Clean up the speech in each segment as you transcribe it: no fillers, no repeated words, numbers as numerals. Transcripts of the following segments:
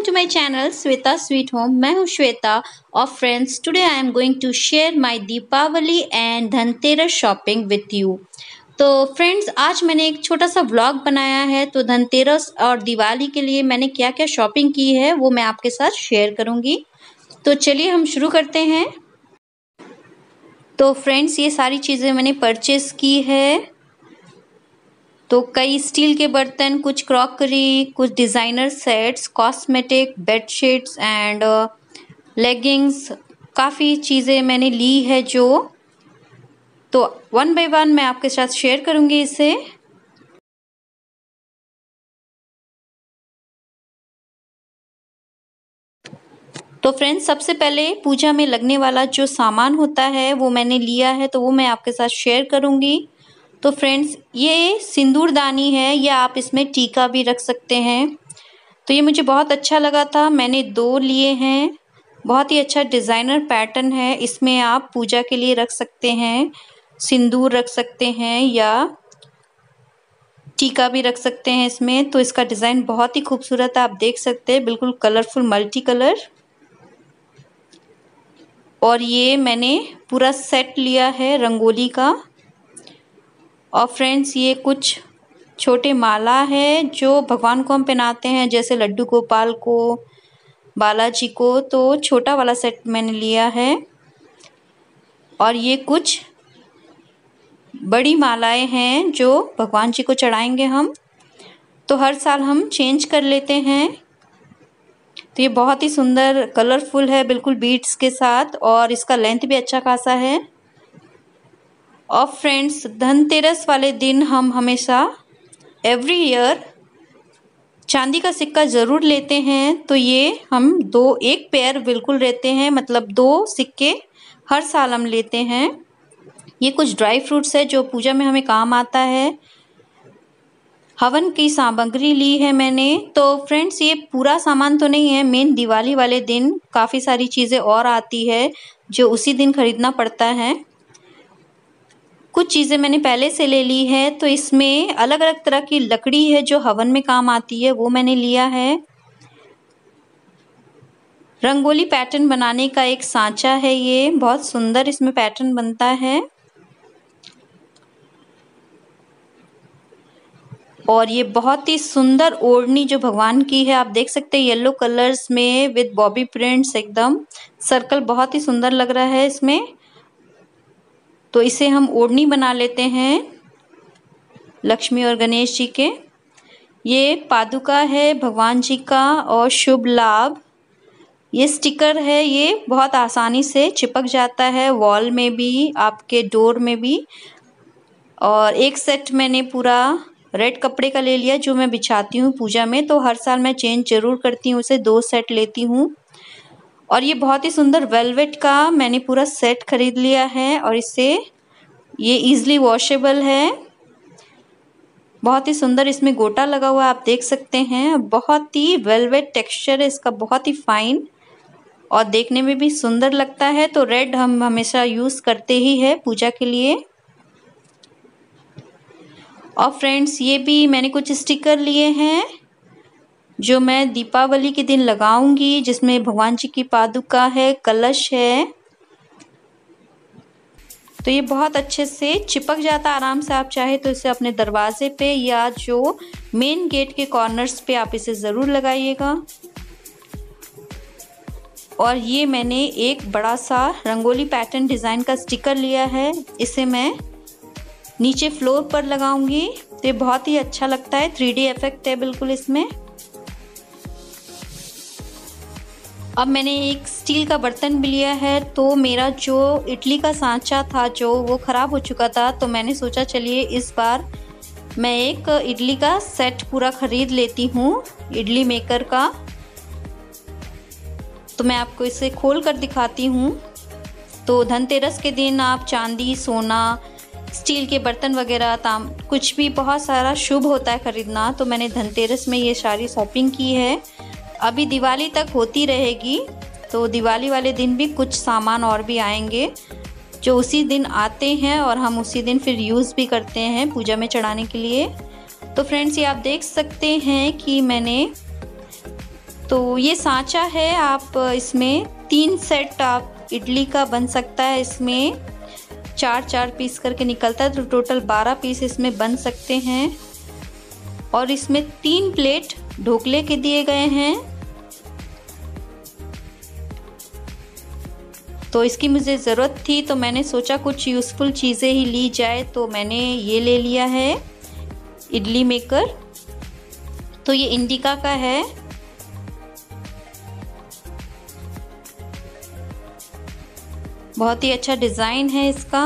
to my channel Sweta Sweet Home। मैं हूँ श्वेता और friends today I am going to share my Deepavali and Dhanteras shopping with you. तो friends आज मैंने एक छोटा सा व्लॉग बनाया है। तो धनतेरस और दिवाली के लिए मैंने क्या क्या शॉपिंग की है वो मैं आपके साथ शेयर करूँगी। तो चलिए हम शुरू करते हैं। तो फ्रेंड्स ये सारी चीज़ें मैंने परचेस की है। तो कई स्टील के बर्तन, कुछ क्रॉकरी, कुछ designer sets, cosmetic, bedsheets and leggings, काफ़ी चीज़ें मैंने ली है जो तो वन बाय वन मैं आपके साथ शेयर करूँगी इसे। तो फ्रेंड्स सबसे पहले पूजा में लगने वाला जो सामान होता है वो मैंने लिया है, तो वो मैं आपके साथ शेयर करूँगी। तो फ्रेंड्स ये सिंदूरदानी है, या आप इसमें टीका भी रख सकते हैं। तो ये मुझे बहुत अच्छा लगा था, मैंने 2 लिए हैं। बहुत ही अच्छा डिज़ाइनर पैटर्न है, इसमें आप पूजा के लिए रख सकते हैं, सिंदूर रख सकते हैं या टीका भी रख सकते हैं इसमें। तो इसका डिज़ाइन बहुत ही खूबसूरत है, आप देख सकते हैं, बिल्कुल कलरफुल मल्टी कलर। और ये मैंने पूरा सेट लिया है रंगोली का। और फ्रेंड्स ये कुछ छोटे माला है जो भगवान को हम पहनाते हैं, जैसे लड्डू गोपाल को, बालाजी को। तो छोटा वाला सेट मैंने लिया है। और ये कुछ बड़ी मालाएं हैं जो भगवान जी को चढ़ाएंगे हम। तो हर साल हम चेंज कर लेते हैं। तो ये बहुत ही सुंदर कलरफुल है, बिल्कुल बीड्स के साथ, और इसका लेंथ भी अच्छा खासा है। और फ्रेंड्स धनतेरस वाले दिन हम हमेशा एवरी ईयर चांदी का सिक्का ज़रूर लेते हैं। तो ये हम एक पेयर बिल्कुल रहते हैं, मतलब 2 सिक्के हर साल हम लेते हैं। ये कुछ ड्राई फ्रूट्स है जो पूजा में हमें काम आता है। हवन की सामग्री ली है मैंने। तो फ्रेंड्स ये पूरा सामान तो नहीं है, मेन दिवाली वाले दिन काफ़ी सारी चीज़ें और आती है जो उसी दिन खरीदना पड़ता है। कुछ चीज़ें मैंने पहले से ले ली है। तो इसमें अलग अलग तरह की लकड़ी है जो हवन में काम आती है, वो मैंने लिया है। रंगोली पैटर्न बनाने का एक सांचा है, ये बहुत सुंदर इसमें पैटर्न बनता है। और ये बहुत ही सुंदर ओढ़नी जो भगवान की है, आप देख सकते हैं येलो कलर्स में विद बॉबी प्रिंट्स, एकदम सर्कल बहुत ही सुंदर लग रहा है इसमें। तो इसे हम ओढ़नी बना लेते हैं लक्ष्मी और गणेश जी के। ये पादुका है भगवान जी का और शुभ लाभ। ये स्टिकर है, ये बहुत आसानी से चिपक जाता है वॉल में भी, आपके डोर में भी। और एक सेट मैंने पूरा रेड कपड़े का ले लिया जो मैं बिछाती हूँ पूजा में। तो हर साल मैं चेंज ज़रूर करती हूँ, उसे 2 सेट लेती हूँ। और ये बहुत ही सुंदर वेलवेट का मैंने पूरा सेट खरीद लिया है, और इससे ये ईज़िली वॉशेबल है। बहुत ही सुंदर इसमें गोटा लगा हुआ है, आप देख सकते हैं। बहुत ही वेलवेट टेक्सचर है इसका, बहुत ही फाइन, और देखने में भी सुंदर लगता है। तो रेड हम हमेशा यूज़ करते ही है पूजा के लिए। और फ्रेंड्स ये भी मैंने कुछ स्टिकर लिए हैं जो मैं दीपावली के दिन लगाऊंगी, जिसमें भगवान जी की पादुका है, कलश है। तो ये बहुत अच्छे से चिपक जाता है आराम से। आप चाहे तो इसे अपने दरवाजे पे या जो मेन गेट के कॉर्नर्स पे आप इसे ज़रूर लगाइएगा। और ये मैंने एक बड़ा सा रंगोली पैटर्न डिज़ाइन का स्टिकर लिया है, इसे मैं नीचे फ्लोर पर लगाऊंगी। तो ये बहुत ही अच्छा लगता है, 3D इफेक्ट है बिल्कुल इसमें। अब मैंने एक स्टील का बर्तन भी लिया है। तो मेरा जो इडली का सांचा था जो वो ख़राब हो चुका था, तो मैंने सोचा चलिए इस बार मैं एक इडली का सेट पूरा ख़रीद लेती हूँ, इडली मेकर का। तो मैं आपको इसे खोल कर दिखाती हूँ। तो धनतेरस के दिन आप चांदी, सोना, स्टील के बर्तन वगैरह, कुछ भी बहुत सारा शुभ होता है ख़रीदना। तो मैंने धनतेरस में ये सारी शॉपिंग की है। अभी दिवाली तक होती रहेगी, तो दिवाली वाले दिन भी कुछ सामान और भी आएंगे जो उसी दिन आते हैं, और हम उसी दिन फिर यूज़ भी करते हैं पूजा में चढ़ाने के लिए। तो फ्रेंड्स ये आप देख सकते हैं कि मैंने तो ये सांचा है, आप इसमें 3 सेट आप इडली का बन सकता है। इसमें 4-4 पीस करके निकलता है, तो टोटल 12 पीस इसमें बन सकते हैं। और इसमें 3 प्लेट ढोकले के दिए गए हैं। तो इसकी मुझे ज़रूरत थी, तो मैंने सोचा कुछ यूज़फुल चीज़ें ही ली जाए, तो मैंने ये ले लिया है इडली मेकर। तो ये इंडिका का है। बहुत ही अच्छा डिज़ाइन है इसका।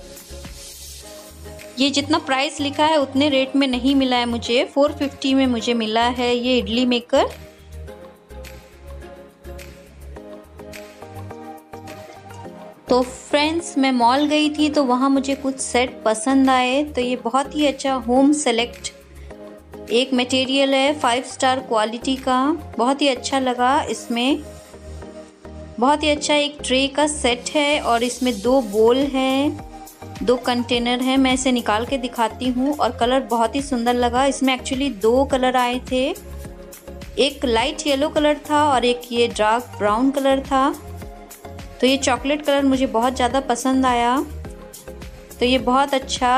ये जितना प्राइस लिखा है उतने रेट में नहीं मिला है मुझे, 450 में मुझे मिला है ये इडली मेकर। तो फ्रेंड्स, मैं मॉल गई थी तो वहाँ मुझे कुछ सेट पसंद आए। तो ये बहुत ही अच्छा होम सेलेक्ट एक मटेरियल है, 5 स्टार क्वालिटी का, बहुत ही अच्छा लगा। इसमें बहुत ही अच्छा एक ट्रे का सेट है और इसमें 2 बोल हैं, 2 कंटेनर हैं। मैं इसे निकाल के दिखाती हूँ। और कलर बहुत ही सुंदर लगा। इसमें एक्चुअली 2 कलर आए थे, एक लाइट येलो कलर था और एक ये डार्क ब्राउन कलर था। तो ये चॉकलेट कलर मुझे बहुत ज़्यादा पसंद आया। तो ये बहुत अच्छा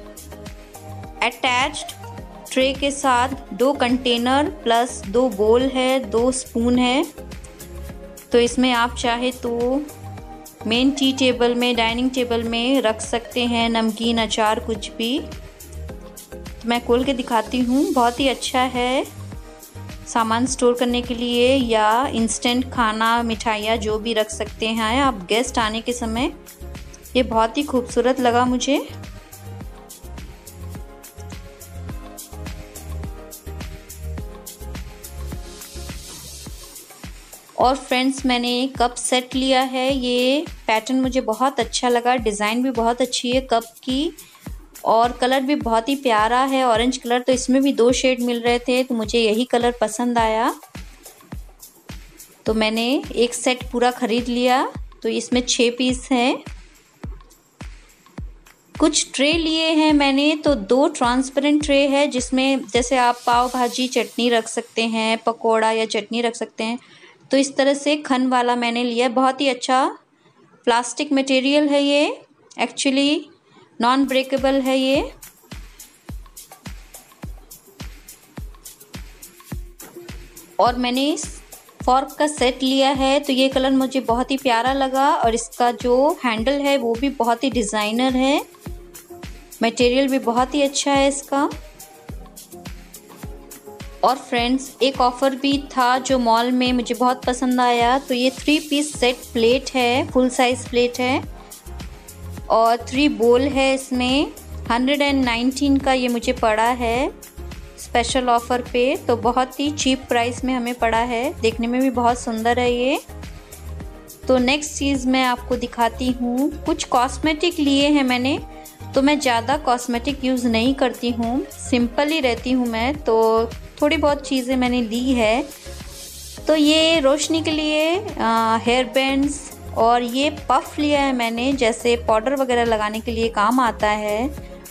अटैच्ड ट्रे के साथ 2 कंटेनर प्लस 2 बोल है, 2 स्पून है। तो इसमें आप चाहे तो मेन टी टेबल में, डाइनिंग टेबल में रख सकते हैं, नमकीन, अचार, कुछ भी। तो मैं खोल के दिखाती हूँ। बहुत ही अच्छा है सामान स्टोर करने के लिए, या इंस्टेंट खाना, मिठाइयाँ जो भी रख सकते हैं आप गेस्ट आने के समय। ये बहुत ही खूबसूरत लगा मुझे। और फ्रेंड्स, मैंने कप सेट लिया है। ये पैटर्न मुझे बहुत अच्छा लगा, डिज़ाइन भी बहुत अच्छी है कप की और कलर भी बहुत ही प्यारा है, ऑरेंज कलर। तो इसमें भी 2 शेड मिल रहे थे, तो मुझे यही कलर पसंद आया। तो मैंने एक सेट पूरा खरीद लिया। तो इसमें 6 पीस हैं। कुछ ट्रे लिए हैं मैंने, तो 2 ट्रांसपेरेंट ट्रे है, जिसमें जैसे आप पाव भाजी चटनी रख सकते हैं, पकोड़ा या चटनी रख सकते हैं। तो इस तरह से खन वाला मैंने लिया। बहुत ही अच्छा प्लास्टिक मटेरियल है ये, एक्चुअली नॉन ब्रेकेबल है ये। और मैंने फॉर्क का सेट लिया है। तो ये कलर मुझे बहुत ही प्यारा लगा और इसका जो हैंडल है वो भी बहुत ही डिज़ाइनर है। मटेरियल भी बहुत ही अच्छा है इसका। और फ्रेंड्स, एक ऑफ़र भी था जो मॉल में मुझे बहुत पसंद आया। तो ये 3 पीस सेट प्लेट है, फुल साइज़ प्लेट है और 3 बोल है। इसमें 119 का ये मुझे पड़ा है स्पेशल ऑफ़र पे। तो बहुत ही चीप प्राइस में हमें पड़ा है। देखने में भी बहुत सुंदर है ये। तो नेक्स्ट चीज़ मैं आपको दिखाती हूँ। कुछ कॉस्मेटिक लिए हैं मैंने। तो मैं ज़्यादा कॉस्मेटिक यूज़ नहीं करती हूँ, सिंपल ही रहती हूँ मैं। तो थोड़ी बहुत चीज़ें मैंने ली है। तो ये रोशनी के लिए हेयर बैंड्स और ये पफ लिया है मैंने, जैसे पाउडर वगैरह लगाने के लिए काम आता है।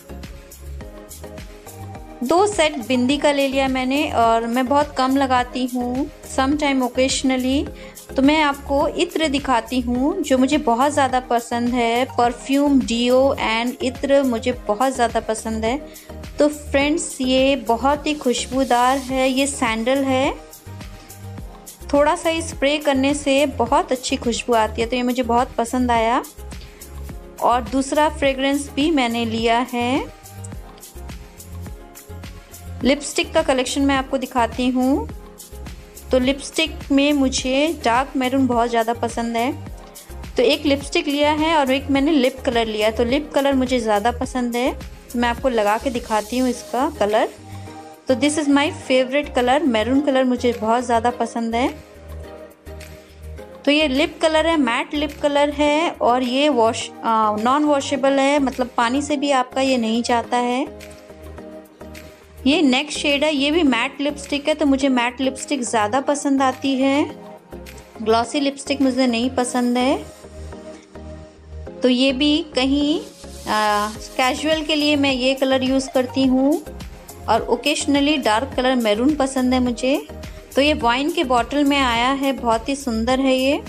2 सेट बिंदी का ले लिया मैंने और मैं बहुत कम लगाती हूँ, सम टाइम ओकेशनली। तो मैं आपको इत्र दिखाती हूँ जो मुझे बहुत ज़्यादा पसंद है। परफ्यूम, डीओ एंड इत्र मुझे बहुत ज़्यादा पसंद है। तो फ्रेंड्स, ये बहुत ही खुशबूदार है। ये सैंडल है, थोड़ा सा ही स्प्रे करने से बहुत अच्छी खुशबू आती है। तो ये मुझे बहुत पसंद आया। और दूसरा फ्रेग्रेंस भी मैंने लिया है। लिपस्टिक का कलेक्शन मैं आपको दिखाती हूँ। तो लिपस्टिक में मुझे डार्क मैरून बहुत ज़्यादा पसंद है। तो एक लिपस्टिक लिया है और एक मैंने लिप कलर लिया। तो लिप कलर मुझे ज़्यादा पसंद है। तो मैं आपको लगा के दिखाती हूँ इसका कलर। तो this is my favourite colour, maroon colour मुझे बहुत ज़्यादा पसंद है। तो ये लिप कलर है, मैट लिप कलर है और ये नॉन वॉशेबल है, मतलब पानी से भी आपका ये नहीं जाता है। ये नेक्स्ट शेड है, ये भी मैट लिपस्टिक है। तो मुझे मैट लिपस्टिक ज़्यादा पसंद आती है, ग्लॉसी लिपस्टिक मुझे नहीं पसंद है। तो ये भी कहीं कैजुअल के लिए मैं ये कलर यूज़ करती हूँ और ओकेशनली डार्क कलर मैरून पसंद है मुझे। तो तो ये वाइन के बॉटल में आया है, बहुत ही सुंदर है ये।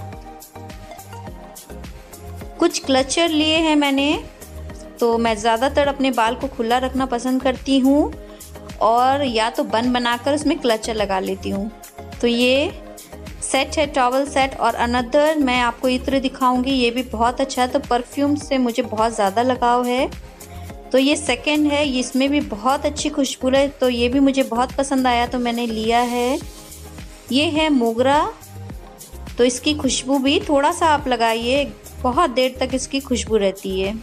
कुछ क्लचर लिए हैं मैंने, तो मैं ज़्यादातर अपने बाल को खुला रखना पसंद करती हूँ और या तो बन बनाकर उसमें क्लचर लगा लेती हूँ। तो ये सेट है, टॉवल सेट। और अनदर मैं आपको इत्र दिखाऊंगी, ये भी बहुत अच्छा है। तो परफ्यूम से मुझे बहुत ज़्यादा लगाव है, तो ये सेकंड है, इसमें भी बहुत अच्छी खुशबू है, तो ये भी मुझे बहुत पसंद आया तो मैंने लिया है। ये है मोगरा, तो इसकी खुशबू भी थोड़ा सा आप लगाइए, बहुत देर तक इसकी खुशबू रहती है।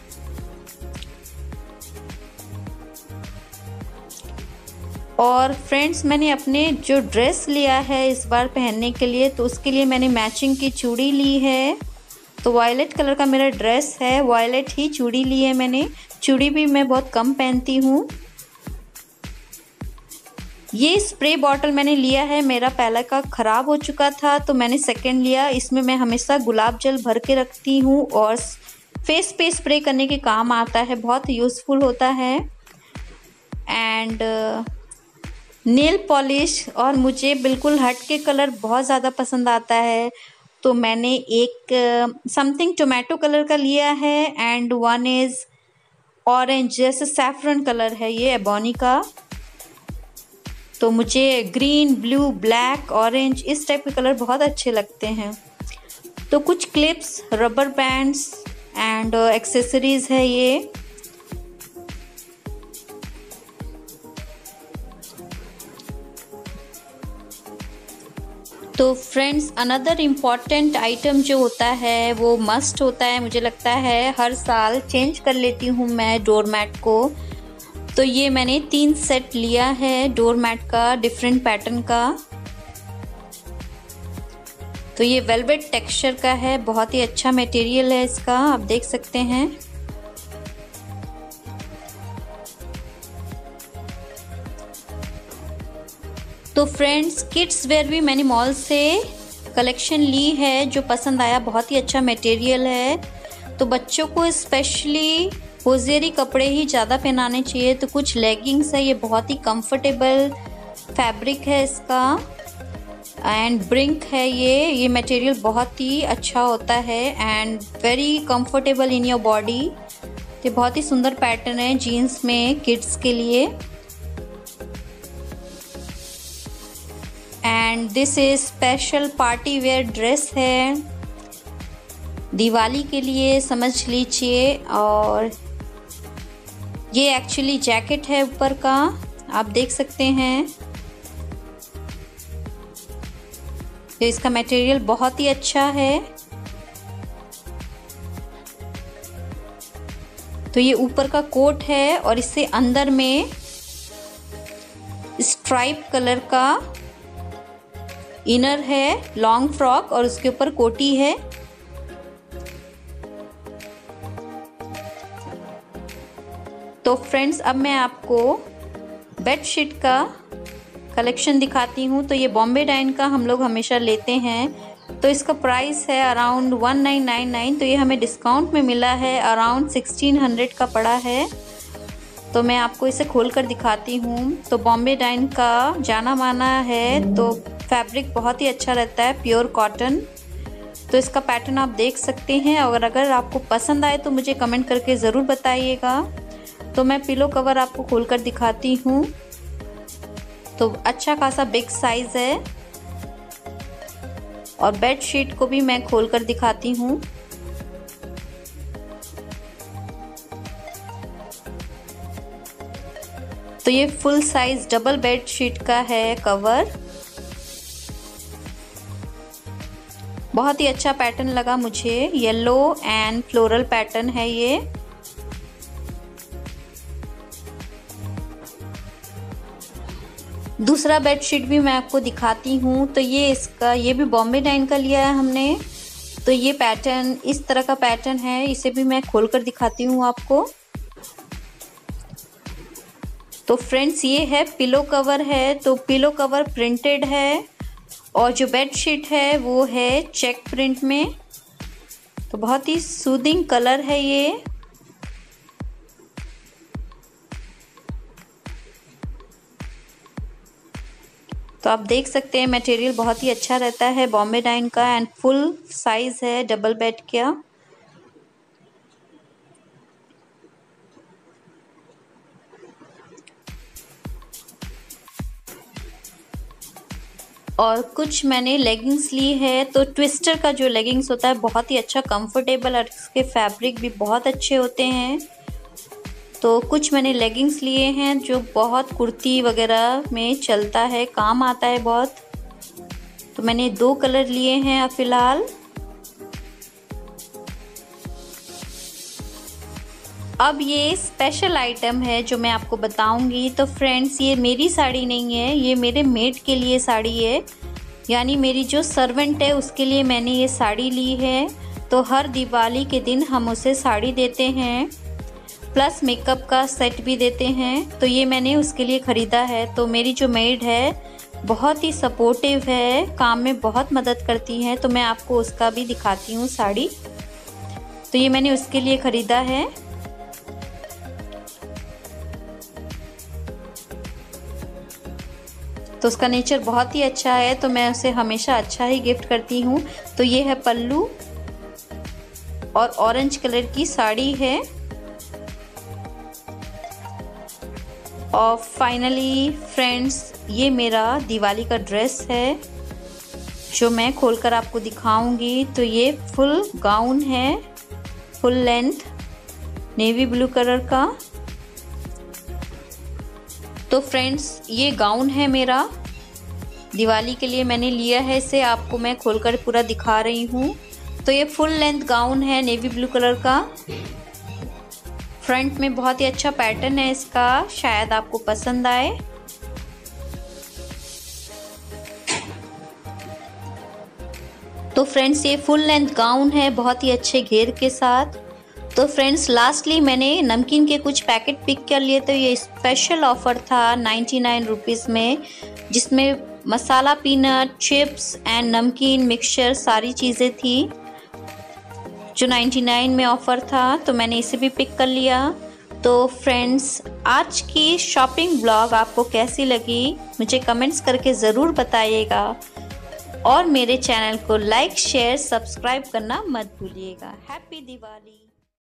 और फ्रेंड्स, मैंने अपने जो ड्रेस लिया है इस बार पहनने के लिए, तो उसके लिए मैंने मैचिंग की चूड़ी ली है। तो वायलेट कलर का मेरा ड्रेस है, वायलेट ही चूड़ी ली है मैंने। चूड़ी भी मैं बहुत कम पहनती हूँ। ये स्प्रे बॉटल मैंने लिया है, मेरा पहला का ख़राब हो चुका था तो मैंने सेकंड लिया। इसमें मैं हमेशा गुलाब जल भर के रखती हूँ और फेस पे स्प्रे करने के काम आता है, बहुत यूज़फुल होता है। एंड नेल पॉलिश, और मुझे बिल्कुल हट के कलर बहुत ज़्यादा पसंद आता है, तो मैंने एक समथिंग टोमेटो कलर का लिया है एंड वन इज़ ऑरेंज, जैसे सैफरन कलर है ये एबोनी का। तो मुझे ग्रीन, ब्लू, ब्लैक, ऑरेंज इस टाइप के कलर बहुत अच्छे लगते हैं। तो कुछ clips, rubber bands and accessories है ये। तो फ्रेंड्स, अनदर इम्पॉर्टेंट आइटम जो होता है वो मस्ट होता है, मुझे लगता है हर साल चेंज कर लेती हूँ मैं डोरमैट को। तो ये मैंने 3 सेट लिया है डोरमैट का, डिफरेंट पैटर्न का। तो ये वेलवेट टेक्सचर का है, बहुत ही अच्छा मटेरियल है इसका, आप देख सकते हैं। तो फ्रेंड्स, किड्स वेयर भी मैंने मॉल से कलेक्शन ली है, जो पसंद आया, बहुत ही अच्छा मटेरियल है। तो बच्चों को स्पेशली होजियरी कपड़े ही ज़्यादा पहनाने चाहिए। तो कुछ लेगिंग्स है, ये बहुत ही कंफर्टेबल फैब्रिक है इसका एंड ब्रिंक है ये मटेरियल बहुत ही अच्छा होता है and very comfortable in your body. तो बहुत ही सुंदर पैटर्न है जीन्स में किड्स के लिए। And this is special party wear dress है, दिवाली के लिए समझ लीजिए। और ये एक्चुअली जैकेट है ऊपर का, आप देख सकते हैं। तो इसका मटेरियल बहुत ही अच्छा है। तो ये ऊपर का कोट है और इससे अंदर में स्ट्राइप कलर का इनर है, लॉन्ग फ्रॉक, और उसके ऊपर कोटी है। तो फ्रेंड्स, अब मैं आपको बेडशीट का कलेक्शन दिखाती हूँ। तो ये बॉम्बे डाइन का हम लोग हमेशा लेते हैं, तो इसका प्राइस है अराउंड 1999। तो ये हमें डिस्काउंट में मिला है, अराउंड 1600 का पड़ा है। तो मैं आपको इसे खोल कर दिखाती हूँ। तो बॉम्बे डाइन का जाना माना है, तो फैब्रिक बहुत ही अच्छा रहता है, प्योर कॉटन। तो इसका पैटर्न आप देख सकते हैं, और अगर आपको पसंद आए तो मुझे कमेंट करके ज़रूर बताइएगा। तो मैं पिलो कवर आपको खोलकर दिखाती हूँ। तो अच्छा खासा बिग साइज़ है, और बेड शीट को भी मैं खोलकर दिखाती हूँ। तो ये full size double bed sheet का है कवर, बहुत ही अच्छा पैटर्न लगा मुझे, येलो एंड फ्लोरल पैटर्न है ये। दूसरा बेडशीट भी मैं आपको दिखाती हूँ। तो ये भी बॉम्बे डाइन का लिया है हमने। तो ये पैटर्न, इस तरह का पैटर्न है, इसे भी मैं खोलकर दिखाती हूँ आपको। तो फ्रेंड्स, ये है पिलो कवर है, तो पिलो कवर प्रिंटेड है, और जो बेडशीट है वो है चेक प्रिंट में। तो बहुत ही सूदिंग कलर है ये। तो आप देख सकते हैं मटेरियल बहुत ही अच्छा रहता है बॉम्बे डाइन का एंड फुल साइज है डबल बेड का। और कुछ मैंने लेगिंग्स ली है, तो ट्विस्टर का जो लेगिंग्स होता है बहुत ही अच्छा कंफर्टेबल और इसके फैब्रिक भी बहुत अच्छे होते हैं। तो कुछ मैंने लेगिंग्स लिए हैं जो बहुत कुर्ती वगैरह में चलता है, काम आता है बहुत। तो मैंने 2 कलर लिए हैं फिलहाल। अब ये स्पेशल आइटम है जो मैं आपको बताऊंगी। तो फ्रेंड्स, ये मेरी साड़ी नहीं है, ये मेरे मेड के लिए साड़ी है, यानी मेरी जो सर्वेंट है उसके लिए मैंने ये साड़ी ली है। तो हर दिवाली के दिन हम उसे साड़ी देते हैं, प्लस मेकअप का सेट भी देते हैं। तो ये मैंने उसके लिए ख़रीदा है। तो मेरी जो मेड है बहुत ही सपोर्टिव है, काम में बहुत मदद करती है। तो मैं आपको उसका भी दिखाती हूँ साड़ी। तो ये मैंने उसके लिए ख़रीदा है। तो उसका नेचर बहुत ही अच्छा है, तो मैं उसे हमेशा अच्छा ही गिफ्ट करती हूँ। तो ये है पल्लू और ऑरेंज कलर की साड़ी है। और फाइनली फ्रेंड्स, ये मेरा दिवाली का ड्रेस है जो मैं खोलकर आपको दिखाऊंगी। तो ये फुल गाउन है, full length, navy blue colour का। तो फ्रेंड्स, ये गाउन है मेरा, दिवाली के लिए मैंने लिया है इसे। आपको मैं खोलकर पूरा दिखा रही हूँ। तो ये फुल लेंथ गाउन है नेवी ब्लू कलर का। फ्रंट में बहुत ही अच्छा पैटर्न है इसका, शायद आपको पसंद आए। तो फ्रेंड्स, ये फुल लेंथ गाउन है बहुत ही अच्छे घेर के साथ। तो फ्रेंड्स, लास्टली मैंने नमकीन के कुछ पैकेट पिक कर लिए। तो ये स्पेशल ऑफर था 99 रुपीज़ में, जिसमें masala peanut, chips and namkeen mixture सारी चीज़ें थी जो 99 में ऑफ़र था। तो मैंने इसे भी पिक कर लिया। तो फ्रेंड्स, आज की शॉपिंग ब्लॉग आपको कैसी लगी मुझे कमेंट्स करके ज़रूर बताइएगा। और मेरे चैनल को लाइक, शेयर, सब्सक्राइब करना मत भूलिएगा। हैप्पी दिवाली।